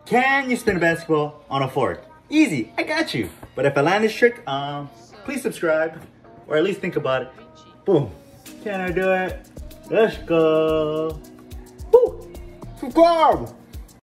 Can you spin a basketball on a fork? Easy, I got you. But if I land this trick, please subscribe, or at least think about it. Boom. Can I do it? Let's go. Woo! Subscribe!